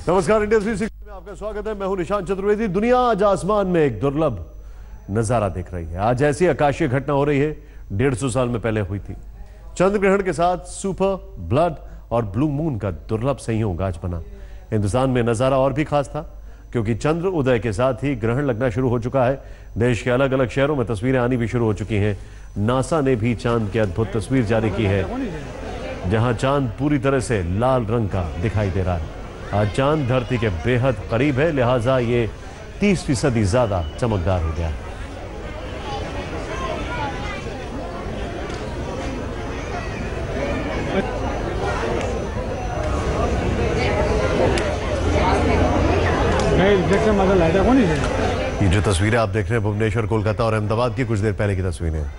नमस्कार, इंडिया 360 में आपका स्वागत है। मैं हूं निशांत चतुर्वेदी। दुनिया आज आसमान में एक दुर्लभ नजारा देख रही है। आज ऐसी आकाशीय घटना हो रही है 150 साल में पहले हुई थी। चंद्र ग्रहण के साथ सुपर ब्लड और ब्लू मून का दुर्लभ संयोग आज बना। हिंदुस्तान में नजारा और भी खास था क्योंकि चंद्र उदय के साथ ही ग्रहण लगना शुरू हो चुका है। देश के अलग अलग शहरों में तस्वीरें आनी भी शुरू हो चुकी हैं। नासा ने भी चांद की अद्भुत तस्वीर जारी की है जहां चांद पूरी तरह से लाल रंग का दिखाई दे रहा है। आज चांद धरती के बेहद करीब है, लिहाजा ये 30% ज्यादा चमकदार हो गया है। ये जो तस्वीरें आप देख रहे हैं भुवनेश्वर, कोलकाता और अहमदाबाद की कुछ देर पहले की तस्वीरें हैं।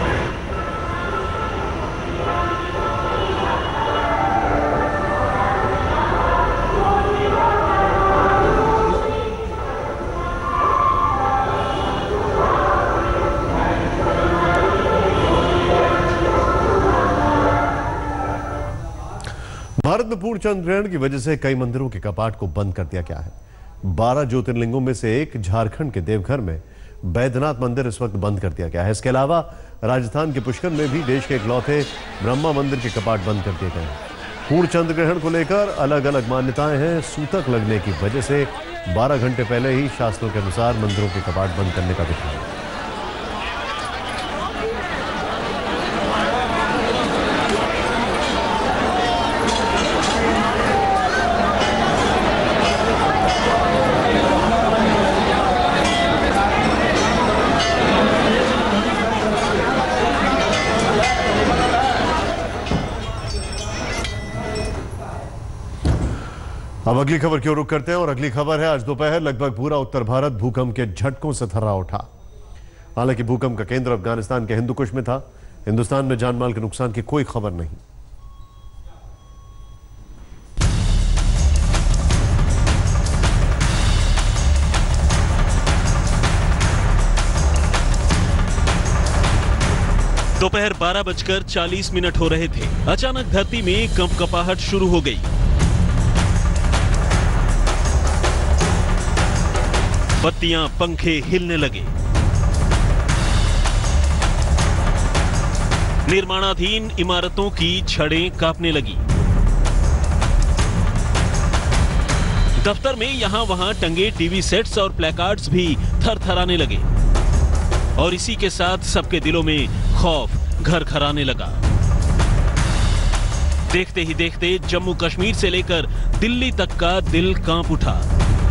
भारत में पूर्ण चंद्र ग्रहण की वजह से कई मंदिरों के कपाट को बंद कर दिया गया है। 12 ज्योतिर्लिंगों में से एक झारखंड के देवघर में बैद्यनाथ मंदिर इस वक्त बंद कर दिया गया है। इसके अलावा राजस्थान के पुष्कर में भी देश के इकलौते ब्रह्मा मंदिर के कपाट बंद कर दिए गए हैं। पूर्ण चंद्र ग्रहण को लेकर अलग अलग मान्यताएं हैं। सूतक लगने की वजह से 12 घंटे पहले ही शास्त्रों के अनुसार मंदिरों के कपाट बंद करने का विधान है। अब अगली खबर की ओर रुख करते हैं और अगली खबर है आज दोपहर लगभग पूरा उत्तर भारत भूकंप के झटकों से थर्रा उठा। हालांकि भूकंप का केंद्र अफगानिस्तान के हिंदुकुश में था। हिंदुस्तान में जानमाल के नुकसान की कोई खबर नहीं। दोपहर 12:40 हो रहे थे। अचानक धरती में कंपकपाहट शुरू हो गई। बत्तियां, पंखे हिलने लगे। निर्माणाधीन इमारतों की छड़ें कांपने लगी। दफ्तर में यहां वहां टंगे टीवी सेट्स और प्लेकार्ड्स भी थरथराने लगे और इसी के साथ सबके दिलों में खौफ घर घराने लगा। देखते ही देखते जम्मू कश्मीर से लेकर दिल्ली तक का दिल कांप उठा।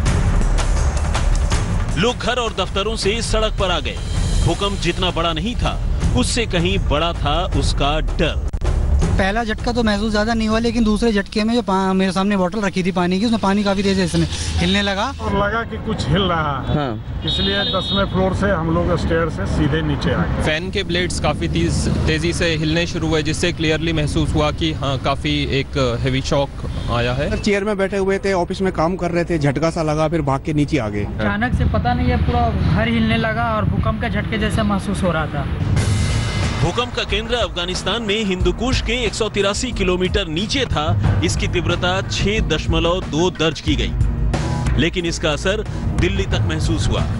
लोग घर और दफ्तरों से सड़क पर आ गए। भूकंप जितना बड़ा नहीं था उससे कहीं बड़ा था उसका डर। पहला झटका तो महसूस ज्यादा नहीं हुआ, लेकिन दूसरे झटके में जो मेरे सामने बोतल रखी थी पानी की, उसमें पानी काफी तेजी से हिलने लगा और लगा कि कुछ हिल रहा है। हाँ। इसलिए 10वें फ्लोर से हम लोग स्टेयर से सीधे नीचे आए। फैन के ब्लेड्स काफी तेजी से हिलने शुरू हुए, जिससे क्लियरली महसूस हुआ कि हाँ काफी एक हेवी शॉक आया है। चेयर में बैठे हुए थे, ऑफिस में काम कर रहे थे, झटका सा लगा, फिर भाग के नीचे आ गए। अचानक से पता नहीं है पूरा घर हिलने लगा और भूकंप के झटके जैसा महसूस हो रहा था। भूकंप का केंद्र अफगानिस्तान में हिंदुकुश के 183 किलोमीटर नीचे था। इसकी तीव्रता 6.2 दर्ज की गई, लेकिन इसका असर दिल्ली तक महसूस हुआ।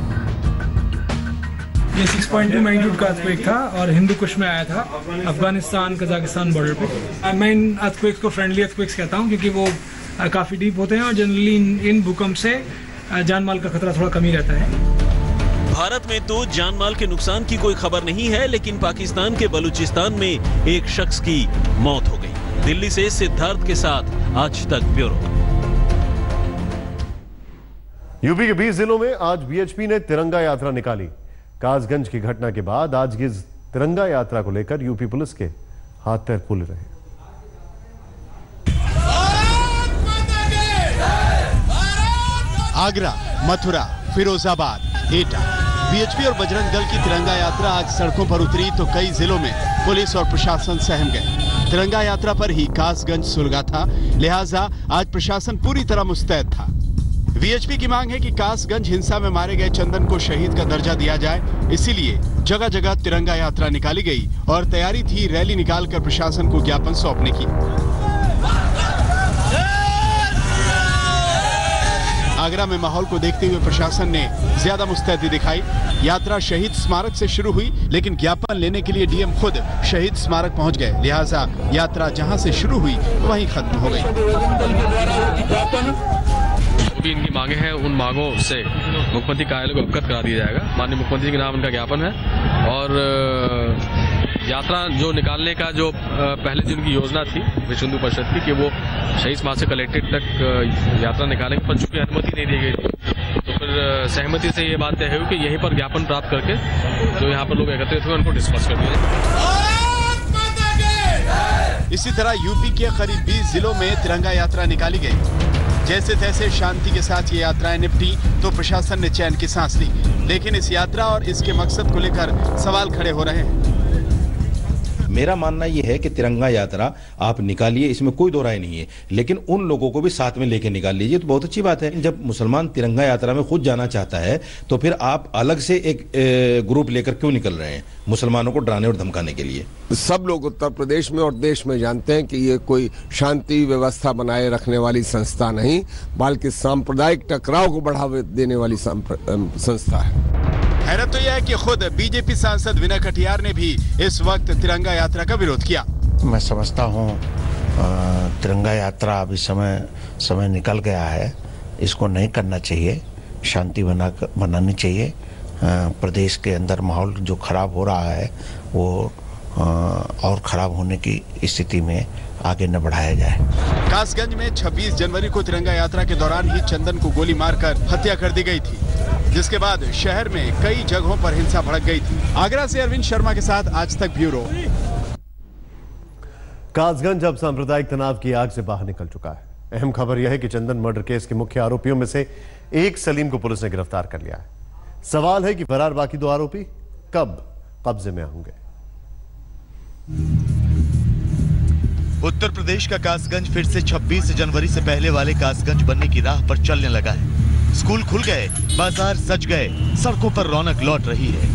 ये 6.2 मैग्नीट्यूड का अर्थक्वेक था और हिंदुकुश में आया था, अफगानिस्तान कजाकिस्तान बॉर्डर पे। मैं इन अर्थक्वेक्स को फ्रेंडली अर्थक्वेक्स कहता हूँ क्योंकि वो काफी डीप होते हैं और जनरली इन भूकंप से जानमाल का खतरा थोड़ा कम ही रहता है। भारत में तो जानमाल के नुकसान की कोई खबर नहीं है, लेकिन पाकिस्तान के बलूचिस्तान में एक शख्स की मौत हो गई। दिल्ली से सिद्धार्थ के साथ आज तक ब्यूरो। यूपी के 20 जिलों में आज बीएचपी ने तिरंगा यात्रा निकाली। कासगंज की घटना के बाद आज की तिरंगा यात्रा को लेकर यूपी पुलिस के हाथ पैर फूल रहे। आगरा, मथुरा, फिरोजाबाद, एटा, बीएचपी और बजरंग दल की तिरंगा यात्रा आज सड़कों पर उतरी तो कई जिलों में पुलिस और प्रशासन सहम गए। तिरंगा यात्रा पर ही कासगंज सुलगा था, लिहाजा आज प्रशासन पूरी तरह मुस्तैद था। बीएचपी की मांग है कि कासगंज हिंसा में मारे गए चंदन को शहीद का दर्जा दिया जाए, इसीलिए जगह जगह तिरंगा यात्रा निकाली गई और तैयारी थी रैली निकालकर प्रशासन को ज्ञापन सौंपने की। आगरा में माहौल को देखते हुए प्रशासन ने ज्यादा मुस्तैदी दिखाई। यात्रा शहीद स्मारक से शुरू हुई, लेकिन ज्ञापन लेने के लिए डीएम खुद शहीद स्मारक पहुंच गए। लिहाजा यात्रा जहां से शुरू हुई वहीं खत्म हो गई। जो भी इनकी मांगे हैं, उन मांगों से मुख्यमंत्री कार्यालय को अवगत करा दिया जाएगा। माननीय मुख्यमंत्री के नाम उनका ज्ञापन है और यात्रा जो निकालने का जो पहले जो उनकी योजना थी विश्व हिंदू परिषद की कि वो शहीद स्मारक से कलेक्ट्रेट तक यात्रा निकालेंगे, पर चूंकि अनुमति नहीं दी गई तो फिर सहमति से ये बात तय हुई कि यहीं पर ज्ञापन प्राप्त करके जो यहाँ पर लोग एकत्रित हुए उनको डिस्कस कर दिया जाए। इसी तरह यूपी के करीब 20 जिलों में तिरंगा यात्रा निकाली गई। जैसे तैसे शांति के साथ ये यात्राएं निपटी तो प्रशासन ने चैन की सांस ली, लेकिन इस यात्रा और इसके मकसद को लेकर सवाल खड़े हो रहे हैं। मेरा मानना यह है कि तिरंगा यात्रा आप निकालिए, इसमें कोई दो राय नहीं है, लेकिन उन लोगों को भी साथ में लेके निकाल लीजिए तो बहुत अच्छी बात है। जब मुसलमान तिरंगा यात्रा में खुद जाना चाहता है तो फिर आप अलग से एक ग्रुप लेकर क्यों निकल रहे हैं मुसलमानों को डराने और धमकाने के लिए? सब लोग उत्तर प्रदेश में और देश में जानते हैं कि ये कोई शांति व्यवस्था बनाए रखने वाली संस्था नहीं, बल्कि सांप्रदायिक टकराव को बढ़ावा देने वाली संस्था है। हैरत तो यह है कि खुद बीजेपी सांसद विनय कटियार ने भी इस वक्त तिरंगा यात्रा का विरोध किया। मैं समझता हूँ तिरंगा यात्रा अभी समय निकल गया है, इसको नहीं करना चाहिए, शांति बनानी चाहिए। प्रदेश के अंदर माहौल जो खराब हो रहा है वो और खराब होने की स्थिति में आगे न बढ़ाया जाए। कासगंज में 26 जनवरी को तिरंगा यात्रा के दौरान ही चंदन को गोली मारकर हत्या कर दी गई थी, जिसके बाद शहर में कई जगहों पर हिंसा भड़क गई थी। आगरा से अरविंद शर्मा के साथ आज तक ब्यूरो। कासगंज अब सांप्रदायिक तनाव की आग से बाहर निकल चुका है। अहम खबर यह है कि चंदन मर्डर केस के मुख्य आरोपियों में से एक सलीम को पुलिस ने गिरफ्तार कर लिया है। सवाल है कि फरार बाकी 2 आरोपी कब कब्जे में होंगे। उत्तर प्रदेश का कासगंज फिर से 26 जनवरी से पहले वाले कासगंज बनने की राह पर चलने लगा है। स्कूल खुल गए, बाजार सज गए, सड़कों पर रौनक लौट रही है।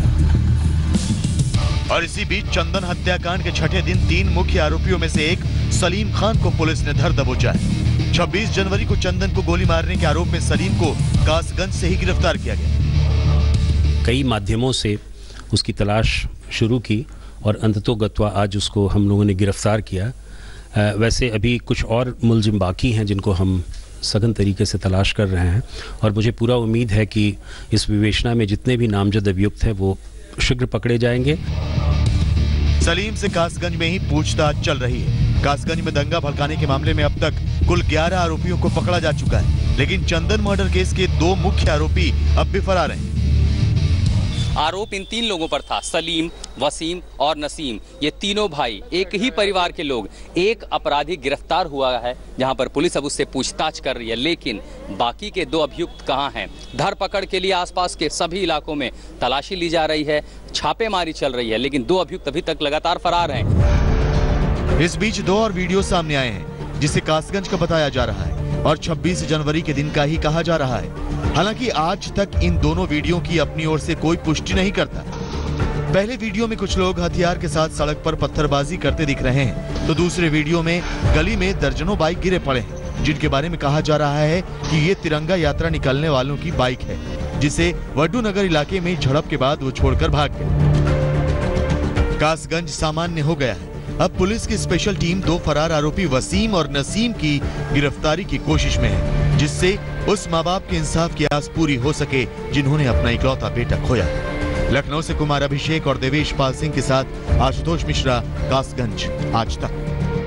और इसी बीच चंदन हत्याकांड के छठे दिन 3 मुख्य आरोपियों में से एक सलीम खान को पुलिस ने धर दबोचा है। 26 जनवरी को चंदन को गोली मारने के आरोप में सलीम को कासगंज से ही गिरफ्तार किया गया। कई माध्यमों से उसकी तलाश शुरू की और अंततोगत्वा आज उसको हम लोगों ने गिरफ्तार किया। वैसे अभी कुछ और मुलजिम बाकी हैं जिनको हम सघन तरीके से तलाश कर रहे हैं और मुझे पूरा उम्मीद है कि इस विवेचना में जितने भी नामजद अभियुक्त हैं वो शीघ्र पकड़े जाएंगे। सलीम से कासगंज में ही पूछताछ चल रही है। कासगंज में दंगा भड़काने के मामले में अब तक कुल 11 आरोपियों को पकड़ा जा चुका है, लेकिन चंदन मर्डर केस के 2 मुख्य आरोपी अब भी फरार हैं। आरोप इन 3 लोगों पर था, सलीम, वसीम और नसीम। ये तीनों भाई एक ही परिवार के लोग। एक अपराधी गिरफ्तार हुआ है जहां पर पुलिस अब उससे पूछताछ कर रही है, लेकिन बाकी के 2 अभियुक्त कहां हैं? धरपकड़ के लिए आसपास के सभी इलाकों में तलाशी ली जा रही है, छापेमारी चल रही है, लेकिन 2 अभियुक्त अभी तक लगातार फरार हैं। इस बीच 2 और वीडियो सामने आए हैं जिसे कासगंज का बताया जा रहा है और 26 जनवरी के दिन का ही कहा जा रहा है। हालांकि आज तक इन दोनों वीडियो की अपनी ओर से कोई पुष्टि नहीं करता। पहले वीडियो में कुछ लोग हथियार के साथ सड़क पर पत्थरबाजी करते दिख रहे हैं, तो दूसरे वीडियो में गली में दर्जनों बाइक गिरे पड़े हैं, जिनके बारे में कहा जा रहा है कि ये तिरंगा यात्रा निकालने वालों की बाइक है, जिसे वड्डू नगर इलाके में झड़प के बाद वो छोड़कर भाग गए। कासगंज सामान्य हो गया है। अब पुलिस की स्पेशल टीम 2 फरार आरोपी वसीम और नसीम की गिरफ्तारी की कोशिश में है, जिससे उस माँ बाप के इंसाफ की आस पूरी हो सके जिन्होंने अपना इकलौता बेटा खोया। लखनऊ से कुमार अभिषेक और देवेश पाल सिंह के साथ आशुतोष मिश्रा, कासगंज, आज तक।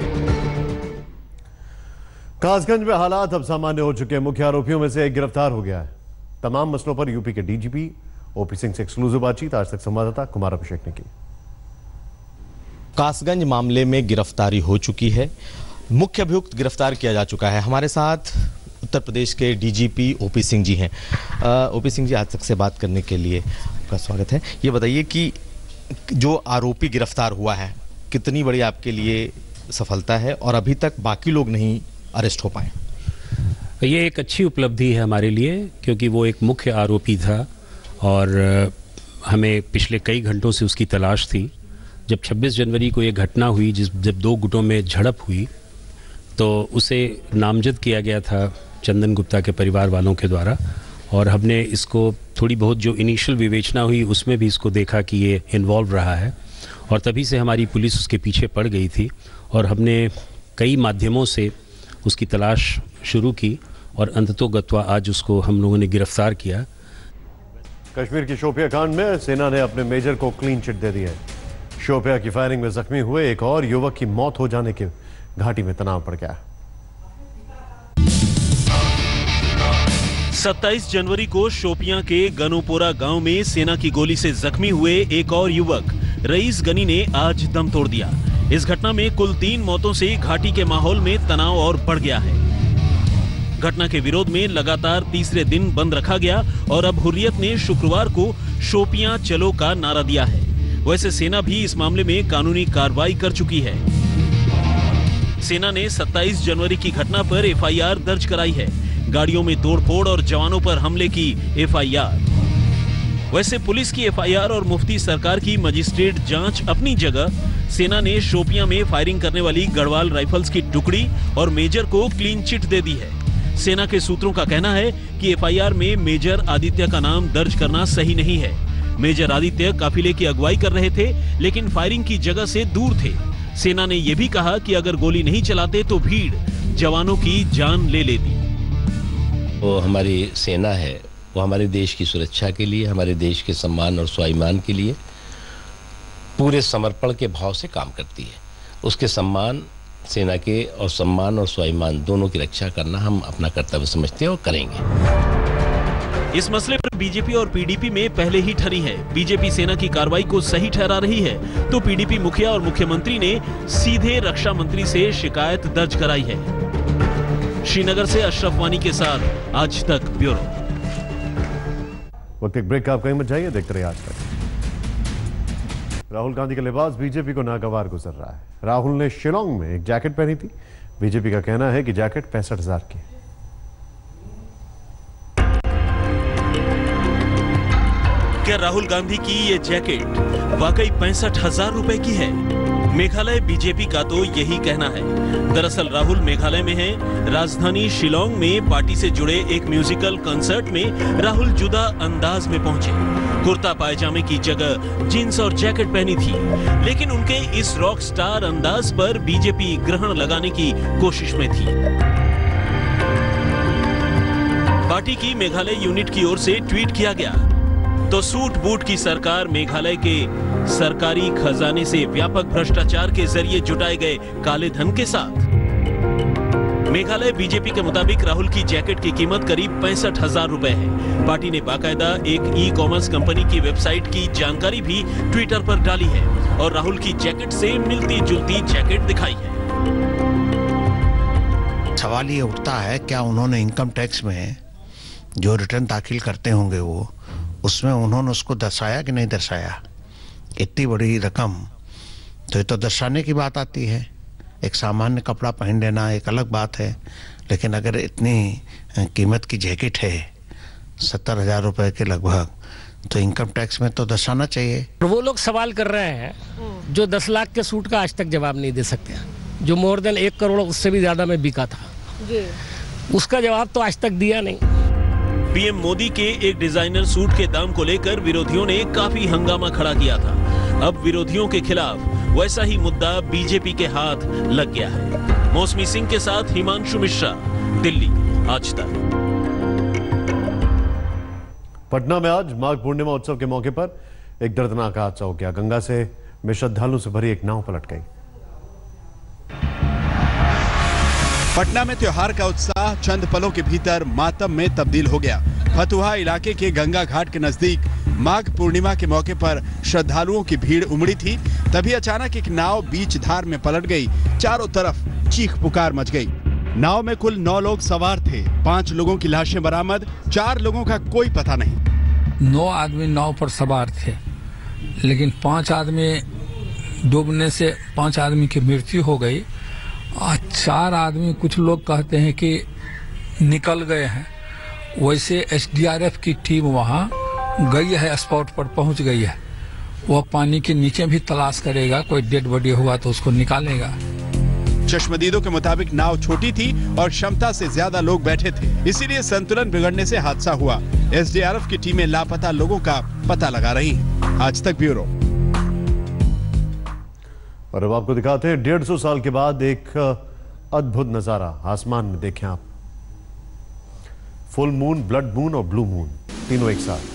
कासगंज में हालात अब सामान्य हो चुके हैं। मुख्य आरोपियों में से एक गिरफ्तार हो गया है। तमाम मसलों पर यूपी के डीजीपी ओपी सिंह से एक्सक्लूसिव बातचीत आज तक संवाददाता कुमार अभिषेक ने की। कासगंज मामले में गिरफ्तारी हो चुकी है, मुख्य अभियुक्त गिरफ्तार किया जा चुका है। हमारे साथ उत्तर प्रदेश के डीजीपी ओपी सिंह जी हैं। ओपी सिंह जी, आज तक से बात करने के लिए आपका स्वागत है। ये बताइए कि जो आरोपी गिरफ्तार हुआ है कितनी बड़ी आपके लिए सफलता है और अभी तक बाकी लोग नहीं अरेस्ट हो पाए? ये एक अच्छी उपलब्धि है हमारे लिए, क्योंकि वो एक मुख्य आरोपी था और हमें पिछले कई घंटों से उसकी तलाश थी। जब 26 जनवरी को ये घटना हुई, जब 2 गुटों में झड़प हुई, तो उसे नामजद किया गया था चंदन गुप्ता के परिवार वालों के द्वारा, और हमने इसको थोड़ी बहुत जो इनिशियल विवेचना हुई उसमें भी इसको देखा कि ये इन्वॉल्व रहा है, और तभी से हमारी पुलिस उसके पीछे पड़ गई थी और हमने कई माध्यमों से उसकी तलाश शुरू की और अंततोगत्वा आज उसको हम लोगों ने गिरफ्तार किया। कश्मीर की शोपिया कांड में सेना ने अपने मेजर को क्लीन चिट दे दी है। शोपिया की फायरिंग में जख्मी हुए एक और युवक की मौत हो जाने के घाटी में तनाव बढ़ गया। 27 जनवरी को शोपियां के गनोपोरा गांव में सेना की गोली से जख्मी हुए एक और युवक रईस गनी ने आज दम तोड़ दिया। इस घटना में कुल 3 मौतों से घाटी के माहौल में तनाव और बढ़ गया है। घटना के विरोध में लगातार तीसरे दिन बंद रखा गया और अब हुर्रियत ने शुक्रवार को शोपियां चलो का नारा दिया है। वैसे सेना भी इस मामले में कानूनी कार्रवाई कर चुकी है। सेना ने 27 जनवरी की घटना पर एफआईआर दर्ज कराई है। गाड़ियों में तोड़फोड़ और जवानों पर हमले की एफआईआर। वैसे पुलिस की एफआईआर और मुफ्ती सरकार की मजिस्ट्रेट जांच अपनी जगह, सेना ने शोपियां में फायरिंग करने वाली गढ़वाल राइफल्स की टुकड़ी और मेजर को क्लीन चिट दे दी है। सेना के सूत्रों का कहना है कि एफआईआर में मेजर आदित्य का नाम दर्ज करना सही नहीं है। मेजर आदित्य काफिले की अगुवाई कर रहे थे, लेकिन फायरिंग की जगह से दूर थे। सेना ने यह भी कहा कि अगर गोली नहीं चलाते तो भीड़ जवानों की जान ले लेती। वो हमारी सेना है, वो हमारे देश की सुरक्षा के लिए, हमारे देश के सम्मान और स्वाभिमान के लिए पूरे समर्पण के भाव से काम करती है। उसके सम्मान, सेना के और सम्मान और स्वाभिमान दोनों की रक्षा करना हम अपना कर्तव्य समझते हैं और करेंगे। इस मसले पर बीजेपी और पीडीपी में पहले ही ठनी है। बीजेपी सेना की कार्रवाई को सही ठहरा रही है, तो पीडीपी मुखिया और मुख्यमंत्री ने सीधे रक्षा मंत्री से शिकायत दर्ज कराई है। श्रीनगर से अशरफ वानी के साथ आज तक ब्यूरो। वक्त एक ब्रेक का, आप कहीं मत जाइए, देखते रहिए आज तक। राहुल गांधी का लिबास बीजेपी को नागवार गुजर रहा है। राहुल ने शिलोंग में एक जैकेट पहनी थी। बीजेपी का कहना है कि जैकेट 65,000 की। क्या राहुल गांधी की ये जैकेट वाकई 65,000 रुपए की है? मेघालय बीजेपी का तो यही कहना है। दरअसल राहुल मेघालय में हैं। राजधानी शिलोंग में पार्टी से जुड़े एक म्यूजिकल कंसर्ट में राहुल जुदा अंदाज में पहुंचे। कुर्ता पायजामे की जगह जींस और जैकेट पहनी थी, लेकिन उनके इस रॉक स्टार अंदाज पर बीजेपी ग्रहण लगाने की कोशिश में थी। पार्टी की मेघालय यूनिट की ओर से ट्वीट किया गया तो सूट बूट की सरकार मेघालय के सरकारी खजाने से व्यापक भ्रष्टाचार के जरिए जुटाए गए काले धन के साथ। मेघालय बीजेपी के मुताबिक राहुल की जैकेट की कीमत करीब 65,000 रुपए है। पार्टी ने बाकायदा एक ई कॉमर्स कंपनी की वेबसाइट की जानकारी भी ट्विटर पर डाली है और राहुल की जैकेट से मिलती जुलती जैकेट दिखाई है। सवाल ये उठता है, क्या उन्होंने इनकम टैक्स में जो रिटर्न दाखिल करते होंगे वो उसमें उन्होंने उसको दर्शाया कि नहीं दर्शाया? इतनी बड़ी रकम तो ये तो दर्शाने की बात आती है। एक सामान्य कपड़ा पहन लेना एक अलग बात है, लेकिन अगर इतनी कीमत की जैकेट है 70,000 रुपए के लगभग, तो इनकम टैक्स में तो दर्शाना चाहिए। वो लोग सवाल कर रहे हैं जो 10 लाख के सूट का आज तक जवाब नहीं दे सकते, जो मोर देन 1 करोड़ उससे भी ज्यादा में बिका था जी। उसका जवाब तो आज तक दिया नहीं। पीएम मोदी के एक डिजाइनर सूट के दाम को लेकर विरोधियों ने काफी हंगामा खड़ा किया था। अब विरोधियों के खिलाफ वैसा ही मुद्दा बीजेपी के हाथ लग गया है। मौसमी सिंह के साथ हिमांशु मिश्रा, दिल्ली, आज तक। पटना में आज माघ पूर्णिमा उत्सव के मौके पर एक दर्दनाक हादसा हो गया। गंगा में श्रद्धालुओं से भरी एक नाव पलट गई। पटना में त्योहार का उत्साह चंद पलों के भीतर मातम में तब्दील हो गया। फतुहा इलाके के गंगा घाट के नजदीक माघ पूर्णिमा के मौके पर श्रद्धालुओं की भीड़ उमड़ी थी। तभी अचानक एक नाव बीच धार में पलट गई। चारों तरफ चीख पुकार मच गई। नाव में कुल 9 लोग सवार थे। 5 लोगों की लाशें बरामद, 4 लोगों का कोई पता नहीं। 9 आदमी नाव पर सवार थे, लेकिन 5 आदमी डूबने से 5 आदमी की मृत्यु हो गई और 4 आदमी कुछ लोग कहते हैं कि निकल गए हैं। वैसे एसडीआरएफ की टीम वहां गई है, स्पॉट पर पहुंच गई है। वह पानी के नीचे भी तलाश करेगा, कोई डेड बॉडी हुआ तो उसको निकालेगा। चश्मदीदों के मुताबिक नाव छोटी थी और क्षमता से ज्यादा लोग बैठे थे, इसीलिए संतुलन बिगड़ने से हादसा हुआ। एसडीआरएफ की टीमें लापता लोगों का पता लगा रही हैं। आज तक ब्यूरो। और अब आपको दिखाते हैं 150 साल के बाद एक अद्भुत नजारा आसमान में। देखें आप, फुल मून, ब्लड मून और ब्लू मून तीनों एक साथ।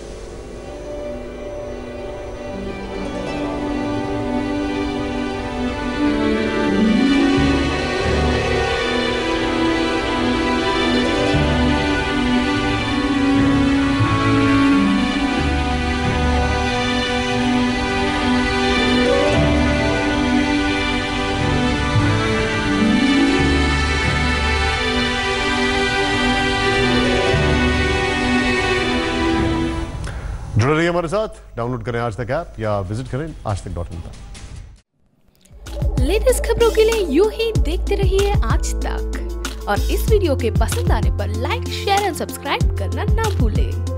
जुड़े रहिए हमारे साथ, डाउनलोड करें आज तक ऐप या विजिट करें आजतक.in पर। लेटेस्ट खबरों के लिए यूं ही देखते रहिए आज तक और इस वीडियो के पसंद आने पर लाइक, शेयर और सब्सक्राइब करना ना भूलें।